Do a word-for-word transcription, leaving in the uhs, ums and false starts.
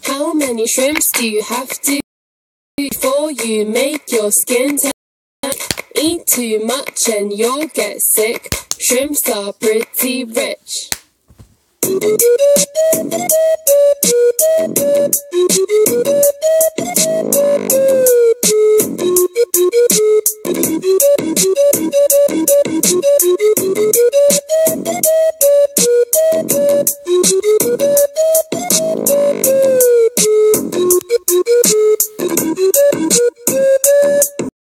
How many shrimps do you have to before you make your skin tan? Eat too much and you'll get sick. Shrimps are pretty rich.